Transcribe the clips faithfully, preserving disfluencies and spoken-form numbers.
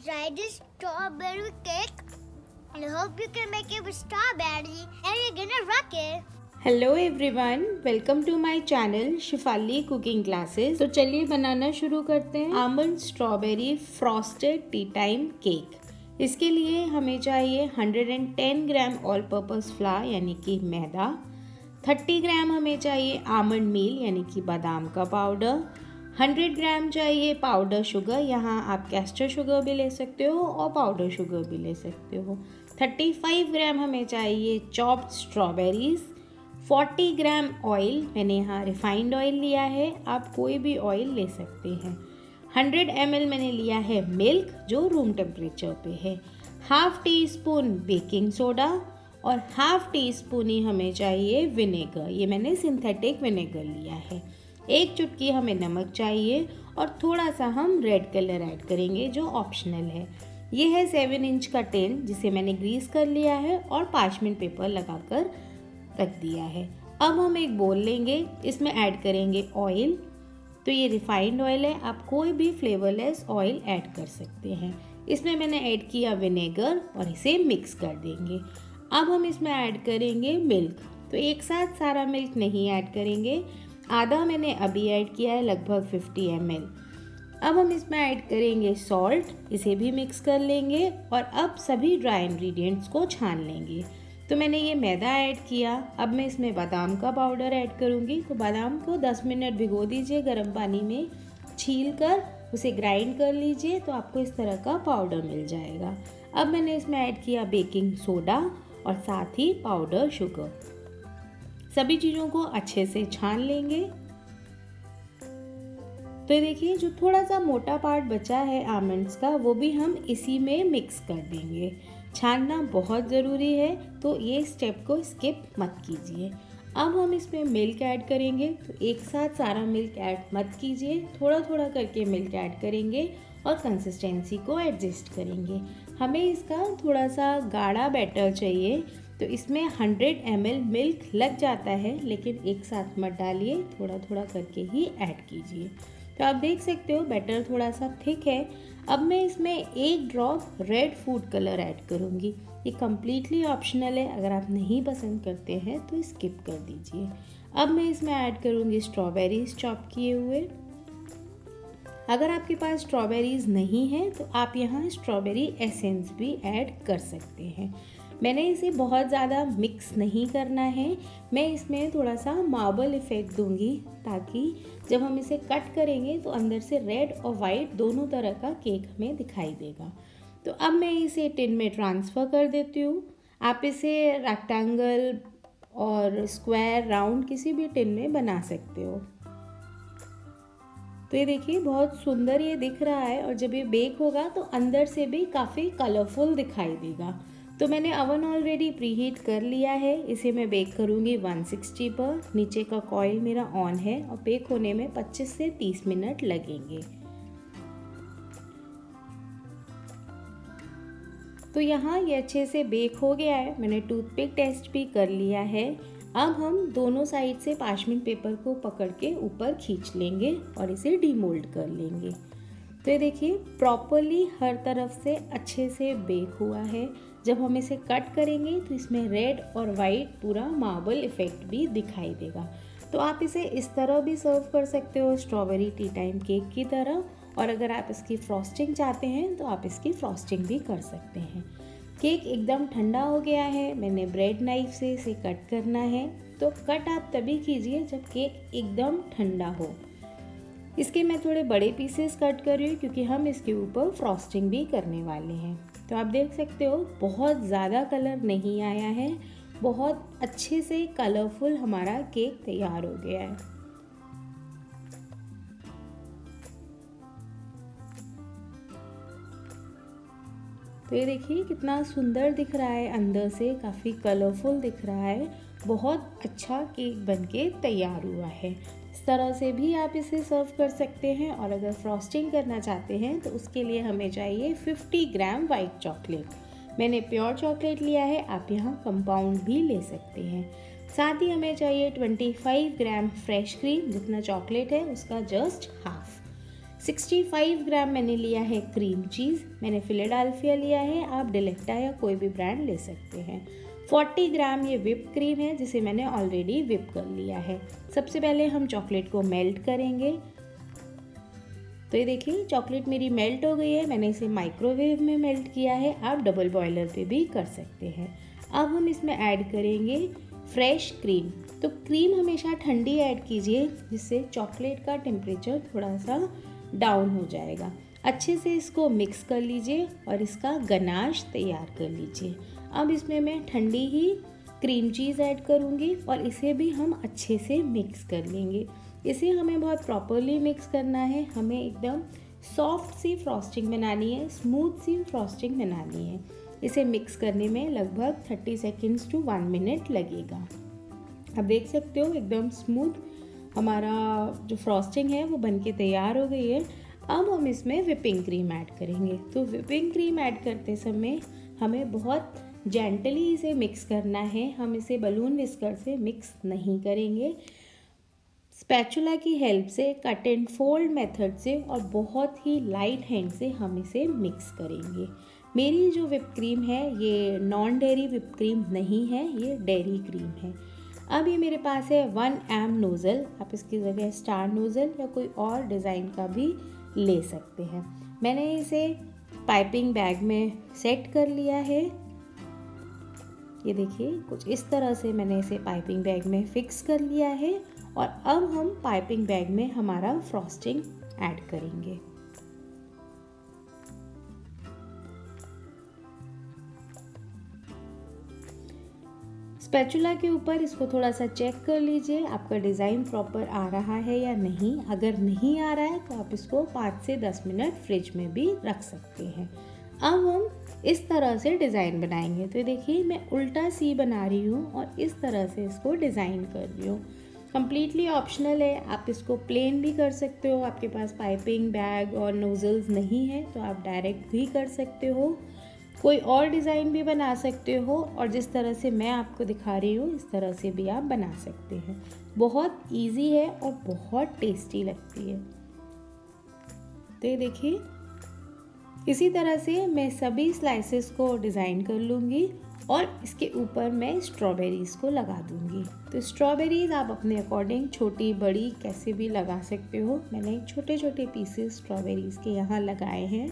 try this strawberry cake and I hope you can make it with strawberry and you're gonna rock it. Hello everyone, welcome to my channel Shifali cooking classes. तो चलिए बनाना शुरू करते हैं almond strawberry frosted tea time cake. इसके लिए हमें चाहिए एक सौ दस ग्राम ऑल पर्पस फ्लावर यानी कि मैदा, तीस ग्राम हमें चाहिए आमंड मील यानी कि बादाम का पाउडर, सौ ग्राम चाहिए पाउडर शुगर, यहाँ आप कैस्टर शुगर भी ले सकते हो और पाउडर शुगर भी ले सकते हो। पैंतीस ग्राम हमें चाहिए चॉप्ड स्ट्रॉबेरीज, चालीस ग्राम ऑयल, मैंने यहाँ रिफाइंड ऑयल लिया है, आप कोई भी ऑयल ले सकते हैं। सौ एम एल मैंने लिया है मिल्क जो रूम टेम्परेचर पे है, half teaspoon baking soda और हाफ टी स्पून ही हमें चाहिए विनेगर, ये मैंने सिंथेटिक विनेगर लिया है। एक चुटकी हमें नमक चाहिए और थोड़ा सा हम रेड कलर ऐड करेंगे जो ऑप्शनल है। ये है सेवन इंच का टिन जिसे मैंने ग्रीस कर लिया है और पार्चमेंट पेपर लगाकर रख दिया है। अब हम एक बोल लेंगे, इसमें ऐड करेंगे ऑयल। तो ये रिफाइंड ऑयल है, आप कोई भी फ्लेवरलेस ऑयल ऐड कर सकते हैं। इसमें मैंने ऐड किया विनेगर और इसे मिक्स कर देंगे। अब हम इसमें ऐड करेंगे मिल्क। तो एक साथ सारा मिल्क नहीं ऐड करेंगे, आधा मैंने अभी ऐड किया है लगभग पचास एम एल। अब हम इसमें ऐड करेंगे सॉल्ट, इसे भी मिक्स कर लेंगे और अब सभी ड्राई इंग्रेडिएंट्स को छान लेंगे। तो मैंने ये मैदा ऐड किया, अब मैं इसमें बादाम का पाउडर ऐड करूँगी। तो बादाम को दस मिनट भिगो दीजिए गर्म पानी में, छील कर उसे ग्राइंड कर लीजिए तो आपको इस तरह का पाउडर मिल जाएगा। अब मैंने इसमें ऐड किया बेकिंग सोडा और साथ ही पाउडर शुगर। सभी चीज़ों को अच्छे से छान लेंगे। तो ये देखिए जो थोड़ा सा मोटा पार्ट बचा है आमंड्स का वो भी हम इसी में मिक्स कर देंगे। छानना बहुत ज़रूरी है तो ये स्टेप को स्किप मत कीजिए। अब हम इसमें मिल्क ऐड करेंगे, तो एक साथ सारा मिल्क ऐड मत कीजिए, थोड़ा थोड़ा करके मिल्क ऐड करेंगे और कंसिस्टेंसी को एडजस्ट करेंगे। हमें इसका थोड़ा सा गाढ़ा बैटर चाहिए तो इसमें सौ एम एल मिल्क लग जाता है, लेकिन एक साथ मत डालिए, थोड़ा थोड़ा करके ही ऐड कीजिए। तो आप देख सकते हो बैटर थोड़ा सा थिक है। अब मैं इसमें एक drop red food colour add करूँगी। ये कम्प्लीटली ऑप्शनल है, अगर आप नहीं पसंद करते हैं तो स्किप कर दीजिए। अब मैं इसमें ऐड करूँगी स्ट्रॉबेरीज चॉप किए हुए। अगर आपके पास स्ट्रॉबेरीज नहीं है तो आप यहाँ स्ट्रॉबेरी एसेंस भी ऐड कर सकते हैं। मैंने इसे बहुत ज़्यादा मिक्स नहीं करना है, मैं इसमें थोड़ा सा मार्बल इफ़ेक्ट दूंगी ताकि जब हम इसे कट करेंगे तो अंदर से रेड और वाइट दोनों तरह का केक हमें दिखाई देगा। तो अब मैं इसे टिन में ट्रांसफ़र कर देती हूँ। आप इसे रेक्टेंगल और स्क्वायर राउंड किसी भी टिन में बना सकते हो। तो ये देखिए बहुत सुंदर ये दिख रहा है और जब ये बेक होगा तो अंदर से भी काफ़ी कलरफुल दिखाई देगा। तो मैंने अवन ऑलरेडी प्रीहीट कर लिया है, इसे मैं बेक करूँगी एक सौ साठ पर। नीचे का कॉइल मेरा ऑन है और बेक होने में पच्चीस से तीस मिनट लगेंगे। तो यहाँ ये अच्छे से बेक हो गया है, मैंने टूथपिक टेस्ट भी कर लिया है। अब हम दोनों साइड से पार्चमेंट पेपर को पकड़ के ऊपर खींच लेंगे और इसे डीमोल्ड कर लेंगे। तो ये देखिए प्रॉपरली हर तरफ से अच्छे से बेक हुआ है। जब हम इसे कट करेंगे तो इसमें रेड और वाइट पूरा मार्बल इफ़ेक्ट भी दिखाई देगा। तो आप इसे इस तरह भी सर्व कर सकते हो स्ट्रॉबेरी टी टाइम केक की तरह, और अगर आप इसकी फ्रॉस्टिंग चाहते हैं तो आप इसकी फ्रॉस्टिंग भी कर सकते हैं। केक एकदम ठंडा हो गया है, मैंने ब्रेड नाइफ से इसे कट करना है। तो कट आप तभी कीजिए जब केक एकदम ठंडा हो। इसके मैं थोड़े बड़े पीसेस कट कर रही हूँ क्योंकि हम इसके ऊपर फ्रॉस्टिंग भी करने वाले हैं। तो आप देख सकते हो बहुत ज़्यादा कलर नहीं आया है, बहुत अच्छे से कलरफुल हमारा केक तैयार हो गया है। तो ये देखिए कितना सुंदर दिख रहा है, अंदर से काफ़ी कलरफुल दिख रहा है। बहुत अच्छा केक बनके तैयार हुआ है। इस तरह से भी आप इसे सर्व कर सकते हैं, और अगर फ्रॉस्टिंग करना चाहते हैं तो उसके लिए हमें चाहिए पचास ग्राम वाइट चॉकलेट। मैंने प्योर चॉकलेट लिया है, आप यहाँ कंपाउंड भी ले सकते हैं। साथ ही हमें चाहिए पच्चीस ग्राम फ्रेश क्रीम, जितना चॉकलेट है उसका जस्ट हाफ। पैंसठ ग्राम मैंने लिया है क्रीम चीज़, मैंने फिलाडेल्फिया लिया है, आप डिलेक्टा या कोई भी ब्रांड ले सकते हैं। चालीस ग्राम ये व्हिप क्रीम है जिसे मैंने ऑलरेडी व्हिप कर लिया है। सबसे पहले हम चॉकलेट को मेल्ट करेंगे। तो ये देखिए चॉकलेट मेरी मेल्ट हो गई है, मैंने इसे माइक्रोवेव में मेल्ट किया है, आप डबल बॉयलर पे भी कर सकते हैं। अब हम इसमें ऐड करेंगे फ्रेश क्रीम। तो क्रीम हमेशा ठंडी ऐड कीजिए जिससे चॉकलेट का टेम्परेचर थोड़ा सा डाउन हो जाएगा। अच्छे से इसको मिक्स कर लीजिए और इसका गनाश तैयार कर लीजिए। अब इसमें मैं ठंडी ही क्रीम चीज़ ऐड करूँगी और इसे भी हम अच्छे से मिक्स कर लेंगे। इसे हमें बहुत प्रॉपरली मिक्स करना है, हमें एकदम सॉफ्ट सी फ्रॉस्टिंग बनानी है, स्मूथ सी फ्रॉस्टिंग बनानी है। इसे मिक्स करने में लगभग तीस सेकेंड्स टू वन मिनट लगेगा। आप देख सकते हो एकदम स्मूथ हमारा जो फ्रॉस्टिंग है वो बनके तैयार हो गई है। अब हम इसमें व्हिपिंग क्रीम ऐड करेंगे। तो व्हिपिंग क्रीम ऐड करते समय हमें बहुत जेंटली इसे मिक्स करना है, हम इसे बलून विस्कर से मिक्स नहीं करेंगे। स्पैचुला की हेल्प से, कट एंड फोल्ड मेथड से और बहुत ही लाइट हैंड से हम इसे मिक्स करेंगे। मेरी जो व्हिप क्रीम है ये नॉन डेयरी व्हिप क्रीम नहीं है, ये डेयरी क्रीम है। अब ये मेरे पास है वन एम नोज़ल, आप इसकी जगह स्टार नोज़ल या कोई और डिज़ाइन का भी ले सकते हैं। मैंने इसे पाइपिंग बैग में सेट कर लिया है। ये देखिए कुछ इस तरह से मैंने इसे पाइपिंग बैग में फिक्स कर लिया है और अब हम पाइपिंग बैग में हमारा फ्रॉस्टिंग ऐड करेंगे। स्पैचुला के ऊपर इसको थोड़ा सा चेक कर लीजिए आपका डिज़ाइन प्रॉपर आ रहा है या नहीं। अगर नहीं आ रहा है तो आप इसको पाँच से दस मिनट फ्रिज में भी रख सकते हैं। अब हम इस तरह से डिज़ाइन बनाएंगे। तो देखिए मैं उल्टा सी बना रही हूँ और इस तरह से इसको डिज़ाइन कर रही हूँ। कम्प्लीटली ऑप्शनल है, आप इसको प्लेन भी कर सकते हो, आपके पास पाइपिंग बैग और नोज़ल्स नहीं है तो आप डायरेक्ट भी कर सकते हो, कोई और डिज़ाइन भी बना सकते हो और जिस तरह से मैं आपको दिखा रही हूँ इस तरह से भी आप बना सकते हैं। बहुत इजी है और बहुत टेस्टी लगती है। तो ये देखिए इसी तरह से मैं सभी स्लाइसेस को डिज़ाइन कर लूँगी और इसके ऊपर मैं स्ट्रॉबेरीज़ को लगा दूँगी। तो स्ट्रॉबेरीज़ आप अपने अकॉर्डिंग छोटी बड़ी कैसे भी लगा सकते हो। मैंने छोटे छोटे पीसेस स्ट्रॉबेरीज़ के यहाँ लगाए हैं।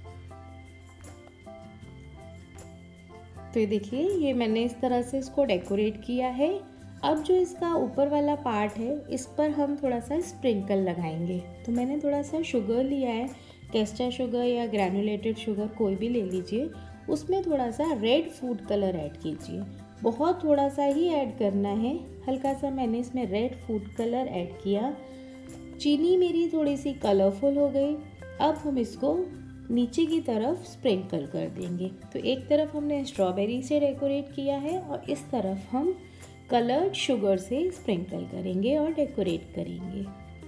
तो ये देखिए ये मैंने इस तरह से इसको डेकोरेट किया है। अब जो इसका ऊपर वाला पार्ट है इस पर हम थोड़ा सा स्प्रिंकल लगाएंगे। तो मैंने थोड़ा सा शुगर लिया है, कैस्टर शुगर या ग्रैनुलेटेड शुगर कोई भी ले लीजिए। उसमें थोड़ा सा रेड फूड कलर ऐड कीजिए, बहुत थोड़ा सा ही ऐड करना है, हल्का सा मैंने इसमें रेड फूड कलर ऐड किया। चीनी मेरी थोड़ी सी कलरफुल हो गई। अब हम इसको नीचे की तरफ स्प्रिंकल कर देंगे। तो एक तरफ हमने स्ट्रॉबेरी से डेकोरेट किया है और इस तरफ हम कलर्ड शुगर से स्प्रिंकल करेंगे और डेकोरेट करेंगे।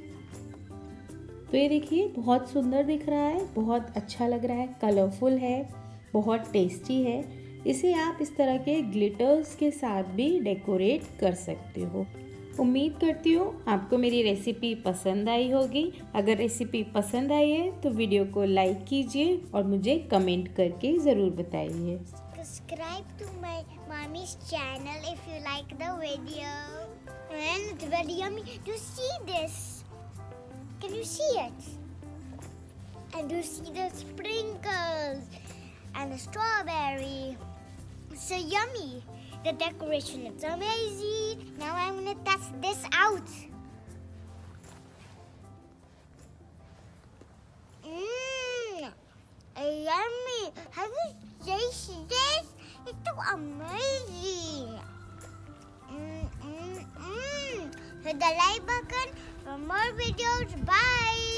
तो ये देखिए बहुत सुंदर दिख रहा है, बहुत अच्छा लग रहा है, कलरफुल है, बहुत टेस्टी है। इसे आप इस तरह के ग्लिटर्स के साथ भी डेकोरेट कर सकते हो। उम्मीद करती हूँ आपको मेरी रेसिपी पसंद आई होगी। अगर रेसिपी पसंद आई है तो वीडियो को लाइक कीजिए और मुझे कमेंट करके ज़रूर बताइए। Subscribe to my mommy's channel if you like the video. And it's very yummy to see this. Can you see it? And you see the sprinkles and the strawberry. It's so yummy. The decoration looks amazing. Now I'm gonna test this out. Mmm, yummy. Have you tasted this? It's so amazing. Mmm, mmm, mmm. Hit the like button for more videos. Bye.